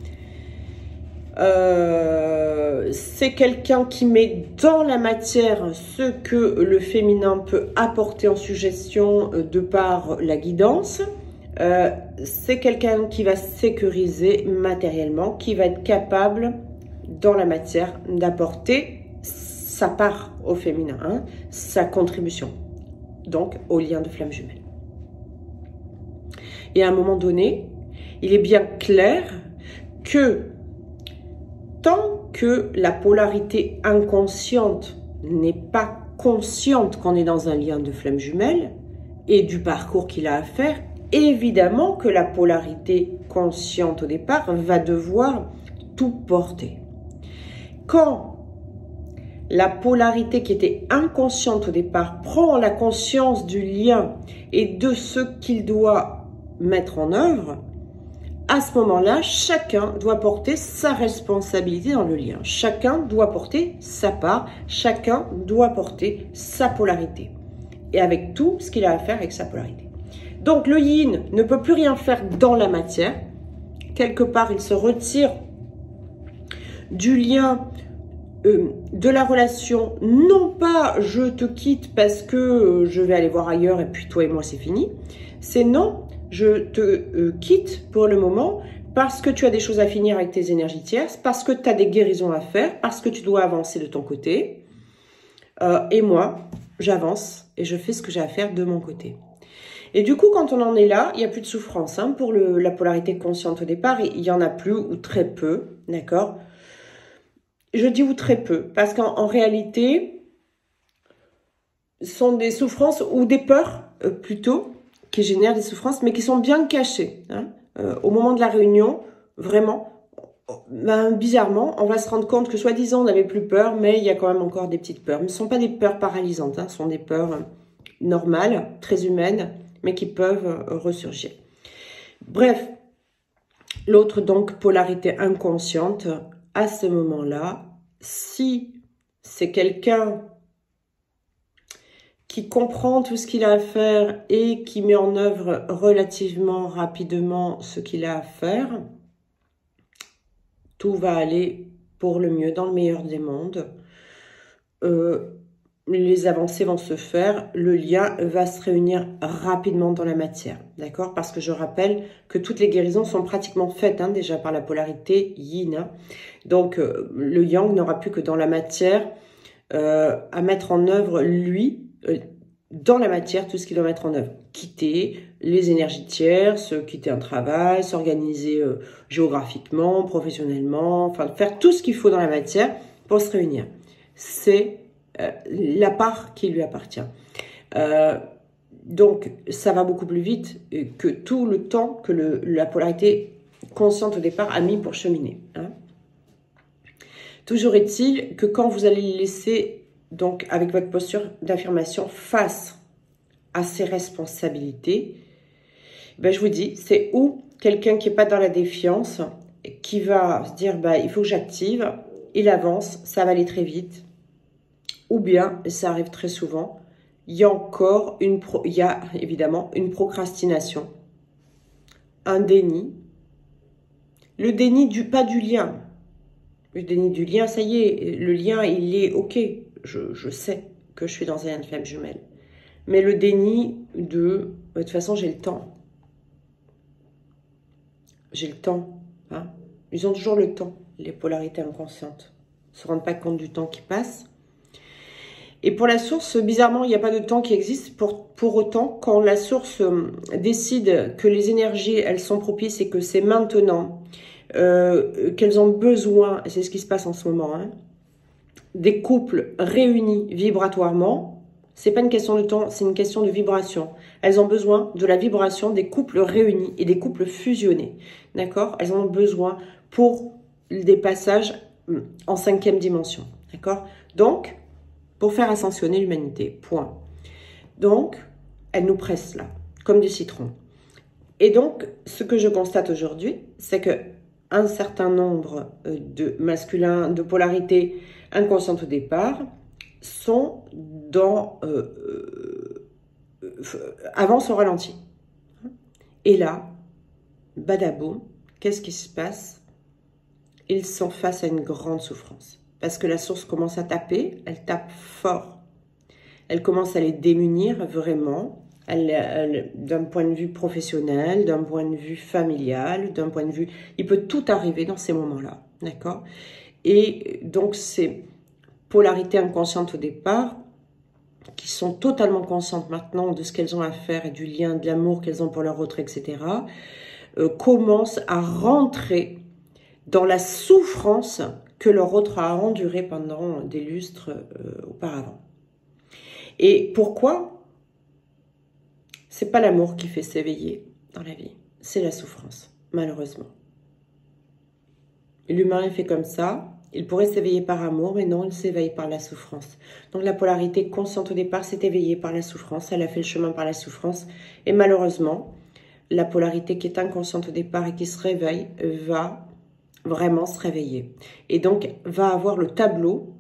euh, c'est quelqu'un qui met dans la matière ce que le féminin peut apporter en suggestion euh, de par la guidance. Euh, c'est quelqu'un qui va sécuriser matériellement, qui va être capable dans la matière d'apporter sa part au féminin, hein, sa contribution, donc au lien de flamme jumelle. Et à un moment donné, il est bien clair que tant que la polarité inconsciente n'est pas consciente qu'on est dans un lien de flamme jumelle et du parcours qu'il a à faire, évidemment que la polarité consciente au départ va devoir tout porter. Quand la polarité qui était inconsciente au départ prend la conscience du lien et de ce qu'il doit mettre en œuvre, à ce moment-là, chacun doit porter sa responsabilité dans le lien. Chacun doit porter sa part, chacun doit porter sa polarité. Et avec tout ce qu'il a à faire avec sa polarité. Donc le yin ne peut plus rien faire dans la matière. Quelque part, il se retire du lien, euh, de la relation. Non pas je te quitte parce que je vais aller voir ailleurs et puis toi et moi c'est fini. C'est non, je te euh, quitte pour le moment parce que tu as des choses à finir avec tes énergies tierces, parce que tu as des guérisons à faire, parce que tu dois avancer de ton côté. Euh, et moi, j'avance et je fais ce que j'ai à faire de mon côté. Et du coup, quand on en est là, il n'y a plus de souffrance. Hein. Pour le, la polarité consciente au départ, il n'y en a plus ou très peu, d'accord? Je dis ou très peu, parce qu'en en réalité, ce sont des souffrances ou des peurs, euh, plutôt, qui génèrent des souffrances, mais qui sont bien cachées. Hein. Euh, au moment de la réunion, vraiment, ben, bizarrement, on va se rendre compte que soi-disant on n'avait plus peur, mais il y a quand même encore des petites peurs. Mais ce ne sont pas des peurs paralysantes, hein, ce sont des peurs euh, normales, très humaines, mais qui peuvent euh, ressurgir. Bref, l'autre donc polarité inconsciente, à ce moment-là, si c'est quelqu'un qui comprend tout ce qu'il a à faire et qui met en œuvre relativement rapidement ce qu'il a à faire, tout va aller pour le mieux, dans le meilleur des mondes. Euh, les avancées vont se faire, le lien va se réunir rapidement dans la matière, d'accord? Parce que je rappelle que toutes les guérisons sont pratiquement faites hein, déjà par la polarité yin. Hein. Donc euh, le yang n'aura plus que dans la matière euh, à mettre en œuvre lui, euh, dans la matière, tout ce qu'il doit mettre en œuvre. Quitter les énergies tierces, quitter un travail, s'organiser euh, géographiquement, professionnellement, enfin faire tout ce qu'il faut dans la matière pour se réunir. C'est euh, la part qui lui appartient. Euh, donc, ça va beaucoup plus vite que tout le temps que le, la polarité consciente au départ a mis pour cheminer. Hein. Toujours est-il que quand vous allez laisser, donc avec votre posture d'affirmation, face à ses responsabilités, ben, je vous dis, c'est ou quelqu'un qui n'est pas dans la défiance, qui va se dire, ben, il faut que j'active, il avance, ça va aller très vite. Ou bien, et ça arrive très souvent, il y a encore une, pro, il y a évidemment une procrastination, un déni. Le déni du pas du lien. Le déni du lien, ça y est, le lien, il est ok. Je, je sais que je suis dans un lien de flamme jumelle. Mais le déni de, de toute façon, j'ai le temps. J'ai le temps. Hein. Ils ont toujours le temps, les polarités inconscientes. Ils ne se rendent pas compte du temps qui passe. Et pour la source, bizarrement, il n'y a pas de temps qui existe. Pour, pour autant, quand la source décide que les énergies, elles sont propices et que c'est maintenant, euh, qu'elles ont besoin, et c'est ce qui se passe en ce moment, hein, des couples réunis vibratoirement, c'est pas une question de temps, c'est une question de vibration. Elles ont besoin de la vibration des couples réunis et des couples fusionnés. D'accord? Elles en ont besoin pour des passages en cinquième dimension. D'accord? Donc, pour faire ascensionner l'humanité. Point. Donc, elles nous pressent là, comme du citron. Et donc, ce que je constate aujourd'hui, c'est que un certain nombre de masculins, de polarité inconsciente au départ, sont dans euh, euh, avance au ralenti. Et là, badaboum, qu'est-ce qui se passe? Ils sont face à une grande souffrance. Parce que la source commence à taper, elle tape fort. Elle commence à les démunir vraiment, d'un point de vue professionnel, d'un point de vue familial, d'un point de vue... Il peut tout arriver dans ces moments-là, d'accord? Et donc, ces polarités inconscientes au départ, qui sont totalement conscientes maintenant de ce qu'elles ont à faire et du lien, de l'amour qu'elles ont pour leur autre, et cetera, euh, commencent à rentrer dans la souffrance que leur autre a enduré pendant des lustres euh, auparavant. Et pourquoi? C'est pas l'amour qui fait s'éveiller dans la vie, c'est la souffrance, malheureusement. L'humain est fait comme ça, il pourrait s'éveiller par amour, mais non, il s'éveille par la souffrance. Donc la polarité consciente au départ s'est éveillée par la souffrance, elle a fait le chemin par la souffrance, et malheureusement, la polarité qui est inconsciente au départ et qui se réveille va vraiment se réveiller. Et donc, va avoir le tableau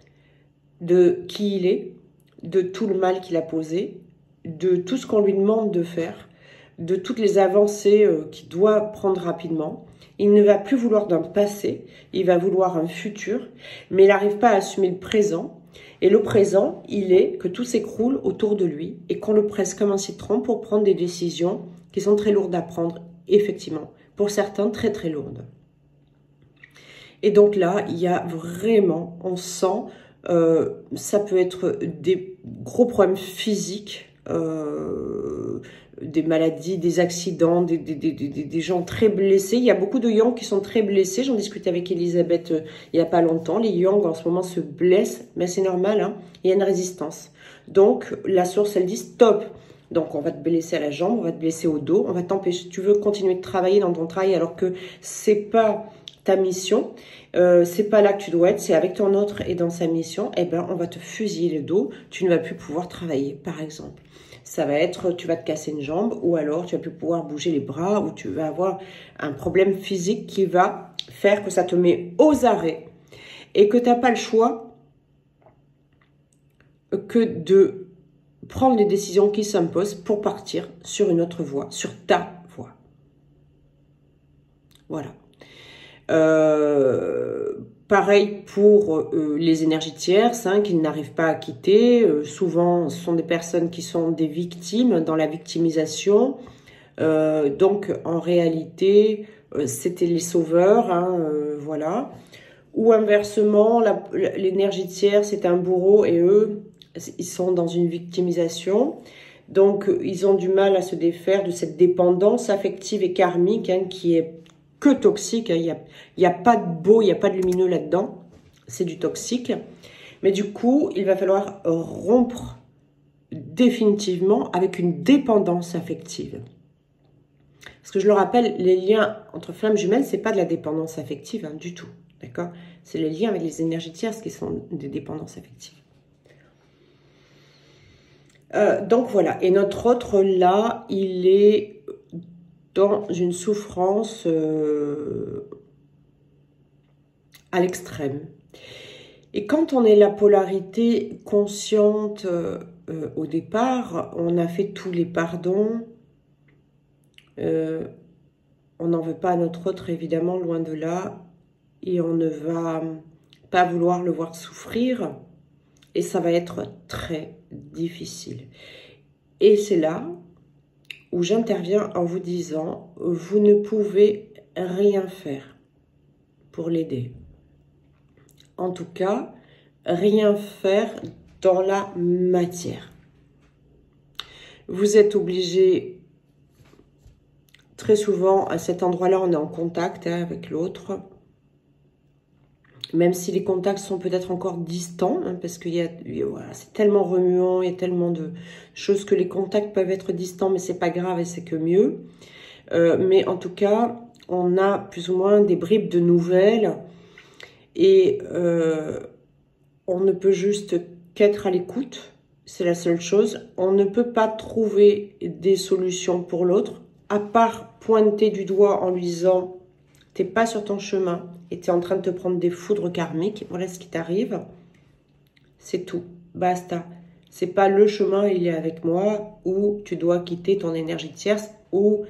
de qui il est, de tout le mal qu'il a posé, de tout ce qu'on lui demande de faire, de toutes les avancées euh, qu'il doit prendre rapidement. Il ne va plus vouloir d'un passé, il va vouloir un futur, mais il n'arrive pas à assumer le présent. Et le présent, il est que tout s'écroule autour de lui et qu'on le presse comme un citron pour prendre des décisions qui sont très lourdes à prendre, effectivement. Pour certains, très très lourdes. Et donc là, il y a vraiment, on sent Euh, ça peut être des gros problèmes physiques, euh, des maladies, des accidents, des, des, des, des, des gens très blessés. Il y a beaucoup de yang qui sont très blessés. J'en discutais avec Elisabeth euh, il n'y a pas longtemps. Les yang en ce moment se blessent, mais c'est normal, hein. Il y a une résistance. Donc la source, elle dit stop. Donc on va te blesser à la jambe, on va te blesser au dos, on va t'empêcher. Tu veux continuer de travailler dans ton travail alors que c'est pas ta mission, euh, c'est pas là que tu dois être, c'est avec ton autre et dans sa mission, eh ben on va te fusiller le dos, tu ne vas plus pouvoir travailler, par exemple. Ça va être, tu vas te casser une jambe, ou alors tu vas plus pouvoir bouger les bras, ou tu vas avoir un problème physique qui va faire que ça te met aux arrêts, et que tu n'as pas le choix que de prendre les décisions qui s'imposent pour partir sur une autre voie, sur ta voie. Voilà. Euh, pareil pour euh, les énergies tierces, hein, qui n'arrivent pas à quitter. Euh, souvent, ce sont des personnes qui sont des victimes dans la victimisation. Euh, donc, en réalité, euh, c'était les sauveurs, hein, euh, voilà. Ou inversement, l'énergie tiers, c'est un bourreau et eux, ils sont dans une victimisation. Donc, ils ont du mal à se défaire de cette dépendance affective et karmique, hein, qui est que toxique. Il n'y a, il y a pas de beau, il n'y a pas de lumineux là-dedans. C'est du toxique. Mais du coup, il va falloir rompre définitivement avec une dépendance affective. Parce que je le rappelle, les liens entre flammes jumelles, c'est pas de la dépendance affective, hein, du tout. D'accord? C'est les liens avec les énergies tierces qui sont des dépendances affectives. Euh, donc voilà. Et notre autre là, il est dans une souffrance euh, à l'extrême. Et quand on est la polarité consciente euh, euh, au départ, on a fait tous les pardons. Euh, on n'en veut pas à notre autre, évidemment, loin de là. Et on ne va pas vouloir le voir souffrir. Et ça va être très difficile. Et c'est là où j'interviens en vous disant, vous ne pouvez rien faire pour l'aider. En tout cas, rien faire dans la matière. Vous êtes obligé, très souvent, à cet endroit-là, on est en contact, hein, avec l'autre. Même si les contacts sont peut-être encore distants, hein, parce que voilà, c'est tellement remuant, il y a tellement de choses que les contacts peuvent être distants, mais c'est pas grave et c'est que mieux. Euh, mais en tout cas, on a plus ou moins des bribes de nouvelles et euh, on ne peut juste qu'être à l'écoute, c'est la seule chose. On ne peut pas trouver des solutions pour l'autre, à part pointer du doigt en lui disant « t'es pas sur ton chemin ». Et tu es en train de te prendre des foudres karmiques, voilà ce qui t'arrive, c'est tout, basta. C'est pas le chemin, il est avec moi, ou tu dois quitter ton énergie tierce, ou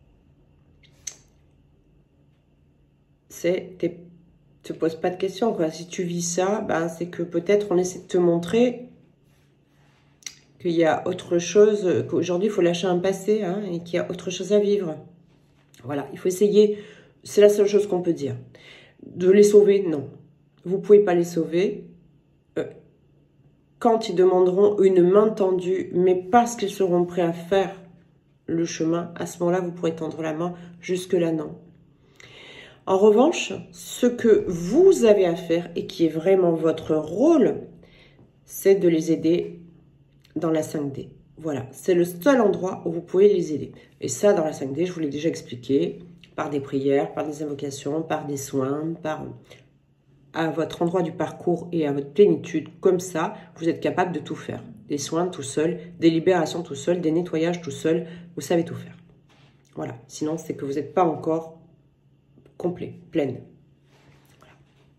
c'est, te pose pas de questions, quoi. Si tu vis ça, ben, c'est que peut-être on essaie de te montrer qu'il y a autre chose, qu'aujourd'hui il faut lâcher un passé, hein, et qu'il y a autre chose à vivre. Voilà, il faut essayer, c'est la seule chose qu'on peut dire. De les sauver, non. Vous ne pouvez pas les sauver. Euh, quand ils demanderont une main tendue, mais parce qu'ils seront prêts à faire le chemin, à ce moment-là, vous pourrez tendre la main. Jusque-là, non. En revanche, ce que vous avez à faire, et qui est vraiment votre rôle, c'est de les aider dans la cinq D. Voilà, c'est le seul endroit où vous pouvez les aider. Et ça, dans la cinq D, je vous l'ai déjà expliqué, par des prières, par des invocations, par des soins, par à votre endroit du parcours et à votre plénitude. Comme ça, vous êtes capable de tout faire. Des soins tout seul, des libérations tout seul, des nettoyages tout seul. Vous savez tout faire. Voilà. Sinon, c'est que vous n'êtes pas encore complet, pleine. Voilà.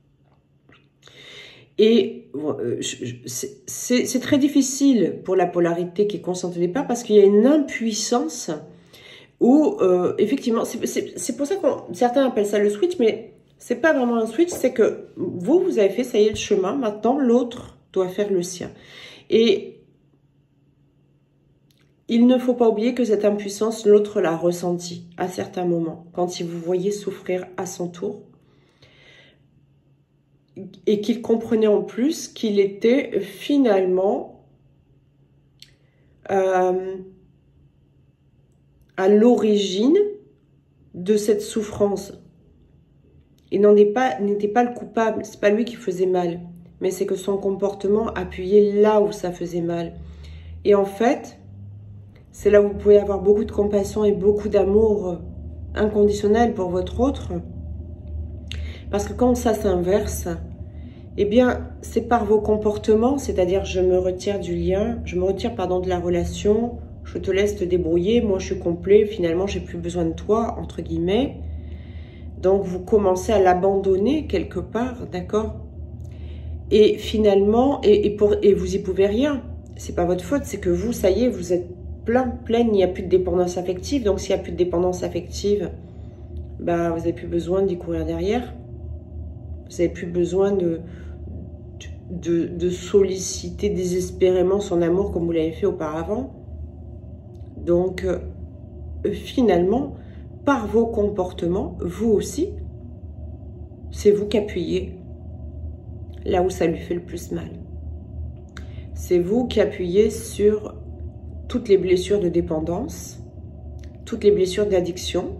Et euh, c'est très difficile pour la polarité qui est consciente au départ parce qu'il y a une impuissance où, euh, effectivement, c'est pour ça que certains appellent ça le switch, mais c'est pas vraiment un switch, c'est que vous, vous avez fait, ça y est, le chemin, maintenant l'autre doit faire le sien. Et il ne faut pas oublier que cette impuissance, l'autre l'a ressentie à certains moments. Quand il vous voyez souffrir à son tour, et qu'il comprenait en plus qu'il était finalement euh, à l'origine de cette souffrance. Il n'en est pas, n'était pas le coupable, c'est pas lui qui faisait mal, mais c'est que son comportement appuyait là où ça faisait mal. Et en fait, c'est là où vous pouvez avoir beaucoup de compassion et beaucoup d'amour inconditionnel pour votre autre. Parce que quand ça s'inverse, eh bien, c'est par vos comportements, c'est-à-dire je me retire du lien, je me retire, pardon, de la relation, je te laisse te débrouiller, moi je suis complet, finalement j'ai plus besoin de toi, entre guillemets. Donc vous commencez à l'abandonner quelque part, d'accord? Et finalement, et, et, pour, et vous y pouvez rien, c'est pas votre faute, c'est que vous, ça y est, vous êtes plein, pleine, il n'y a plus de dépendance affective, donc s'il n'y a plus de dépendance affective, bah, vous n'avez plus besoin d'y courir derrière, vous n'avez plus besoin de... De, de solliciter désespérément son amour comme vous l'avez fait auparavant. Donc, euh, finalement, par vos comportements, vous aussi, c'est vous qui appuyez là où ça lui fait le plus mal. C'est vous qui appuyez sur toutes les blessures de dépendance, toutes les blessures d'addiction.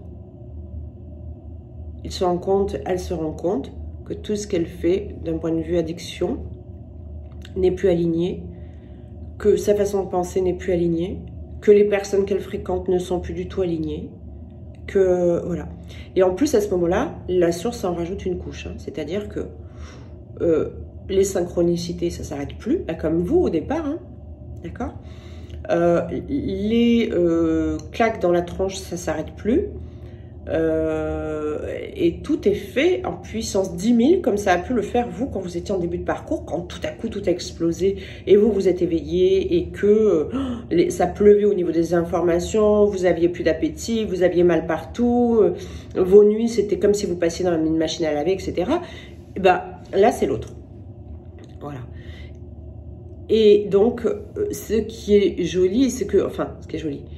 Il se rend compte, elle se rend compte que tout ce qu'elle fait d'un point de vue addiction n'est plus aligné, que sa façon de penser n'est plus alignée, que les personnes qu'elle fréquente ne sont plus du tout alignées, que voilà. Et en plus, à ce moment-là, la source en rajoute une couche, hein, c'est-à-dire que euh, les synchronicités, ça s'arrête plus, là, comme vous au départ, hein, d'accord, euh, les euh, claques dans la tronche, ça s'arrête plus. Euh, et tout est fait en puissance dix mille, comme ça a pu le faire vous quand vous étiez en début de parcours, quand tout à coup tout a explosé et vous vous êtes éveillé et que oh, les, ça pleuvait au niveau des informations, vous aviez plus d'appétit, vous aviez mal partout, euh, vos nuits c'était comme si vous passiez dans une machine à laver, et cetera. Et ben, là c'est l'autre. Voilà. Et donc ce qui est joli, c'est que, enfin ce qui est joli,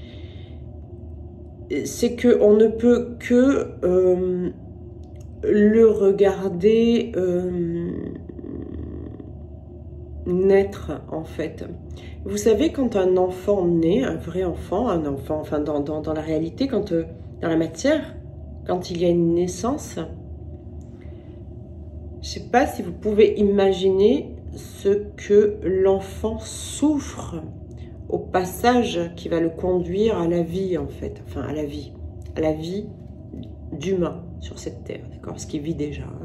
c'est qu'on ne peut que euh, le regarder euh, naître, en fait. Vous savez, quand un enfant naît, un vrai enfant, un enfant, enfin dans, dans, dans la réalité, quand, euh, dans la matière, quand il y a une naissance, je ne sais pas si vous pouvez imaginer ce que l'enfant souffre au passage qui va le conduire à la vie, en fait, enfin à la vie, à la vie d'humain sur cette terre, d'accord, ce qu'il vit déjà. Hein.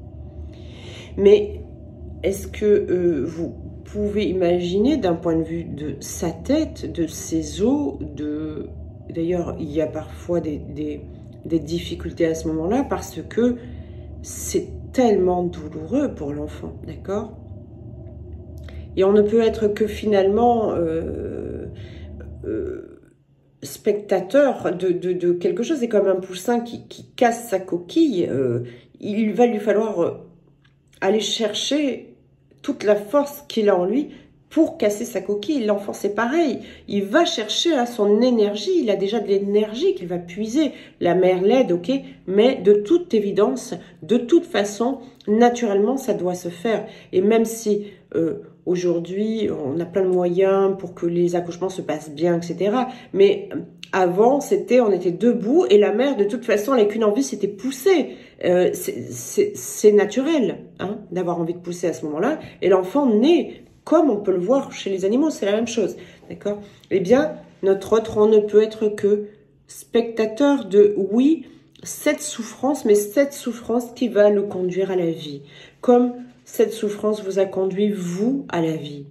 Mais est-ce que euh, vous pouvez imaginer d'un point de vue de sa tête, de ses os, de... D'ailleurs, il y a parfois des, des, des difficultés à ce moment-là parce que c'est tellement douloureux pour l'enfant, d'accord? Et on ne peut être que finalement euh, euh, spectateur de, de, de quelque chose. C'est comme un poussin qui, qui casse sa coquille. Euh, il va lui falloir aller chercher toute la force qu'il a en lui pour casser sa coquille. L'enfant, c'est pareil. Il va chercher à son énergie. Il a déjà de l'énergie qu'il va puiser. La mère l'aide, ok, mais de toute évidence, de toute façon, naturellement, ça doit se faire. Et même si... Euh, aujourd'hui, on a plein de moyens pour que les accouchements se passent bien, et cetera. Mais avant, c'était, on était debout et la mère, de toute façon, elle n'avait qu'une envie, c'était pousser. Euh, c'est naturel hein, d'avoir envie de pousser à ce moment-là. Et l'enfant naît, comme on peut le voir chez les animaux, c'est la même chose. D'accord? Eh bien, notre autre, on ne peut être que spectateur de, oui, cette souffrance, mais cette souffrance qui va le conduire à la vie. Comme cette souffrance vous a conduit, vous, à la vie.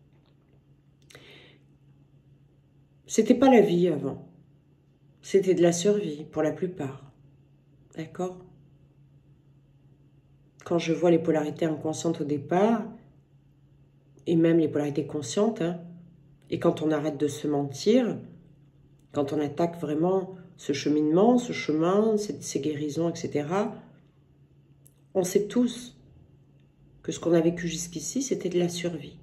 C'était pas la vie avant. C'était de la survie, pour la plupart. D'accord? Quand je vois les polarités inconscientes au départ, et même les polarités conscientes, hein, et quand on arrête de se mentir, quand on attaque vraiment ce cheminement, ce chemin, ces, ces guérisons, et cetera, on sait tous que ce qu'on a vécu jusqu'ici, c'était de la survie.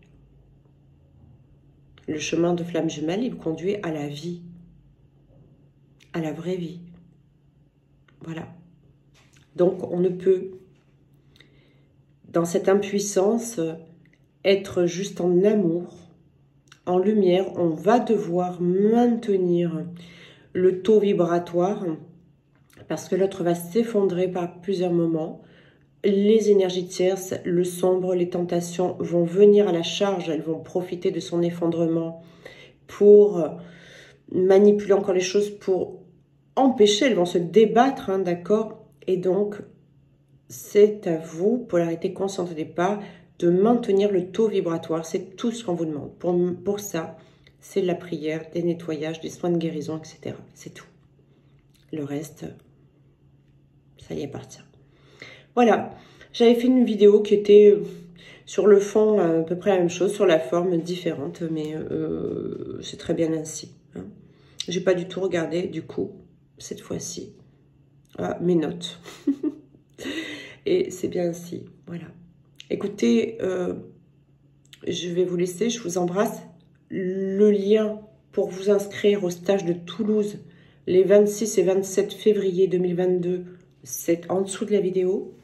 Le chemin de flamme jumelle, il conduit à la vie, à la vraie vie. Voilà. Donc, on ne peut, dans cette impuissance, être juste en amour, en lumière. On va devoir maintenir le taux vibratoire parce que l'autre va s'effondrer par plusieurs moments. Les énergies tierces, le sombre, les tentations vont venir à la charge. Elles vont profiter de son effondrement pour manipuler encore les choses, pour empêcher. Elles vont se débattre, hein, d'accord? Et donc, c'est à vous, polarité consciente au départ, de maintenir le taux vibratoire. C'est tout ce qu'on vous demande. Pour, pour ça, c'est de la prière, des nettoyages, des soins de guérison, et cetera. C'est tout. Le reste, ça y est, parti. Voilà, j'avais fait une vidéo qui était sur le fond à peu près la même chose, sur la forme différente, mais euh, c'est très bien ainsi. Hein. J'ai pas du tout regardé, du coup, cette fois-ci, ah, mes notes. Et c'est bien ainsi, voilà. Écoutez, euh, je vais vous laisser, je vous embrasse. Le lien pour vous inscrire au stage de Toulouse, les vingt-six et vingt-sept février deux mille vingt-deux, c'est en dessous de la vidéo.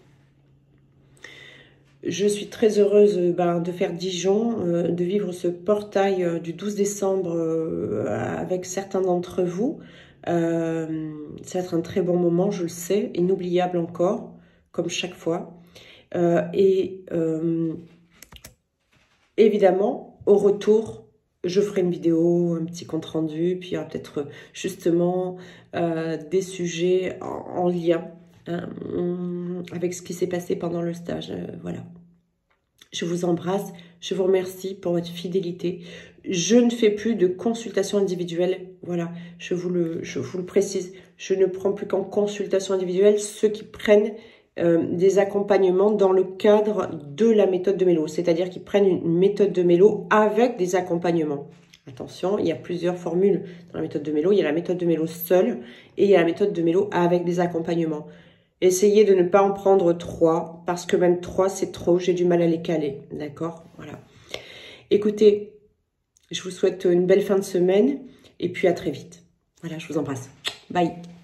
Je suis très heureuse ben, de faire Dijon, euh, de vivre ce portail euh, du douze décembre euh, avec certains d'entre vous. Euh, ça va être un très bon moment, je le sais, inoubliable encore, comme chaque fois. Euh, et euh, évidemment, au retour, je ferai une vidéo, un petit compte rendu, puis il y aura peut-être justement euh, des sujets en, en lien hein, avec ce qui s'est passé pendant le stage. Euh, voilà. Je vous embrasse, je vous remercie pour votre fidélité. Je ne fais plus de consultation individuelle. Voilà, je vous le, je vous le précise. Je ne prends plus qu'en consultation individuelle ceux qui prennent euh, des accompagnements dans le cadre de la méthode de Mélo. C'est-à-dire qu'ils prennent une méthode de Mélo avec des accompagnements. Attention, il y a plusieurs formules dans la méthode de Mélo. Il y a la méthode de Mélo seule et il y a la méthode de Mélo avec des accompagnements. Essayez de ne pas en prendre trois, parce que même trois, c'est trop. J'ai du mal à les caler, d'accord? Voilà. Écoutez, je vous souhaite une belle fin de semaine, et puis à très vite. Voilà, je vous embrasse. Bye.